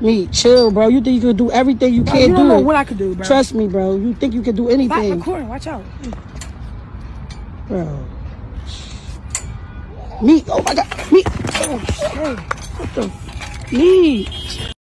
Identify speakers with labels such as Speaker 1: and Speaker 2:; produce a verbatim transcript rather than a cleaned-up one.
Speaker 1: Me, chill, bro. You think you can do everything? You
Speaker 2: bro,
Speaker 1: can't
Speaker 2: you don't
Speaker 1: do
Speaker 2: know
Speaker 1: it.
Speaker 2: what I could do, bro.
Speaker 1: Trust me, bro. You think you can do anything?
Speaker 2: Stop recording. Watch out,
Speaker 1: bro. Me. Oh my God. Me. Oh shit. What the? Me.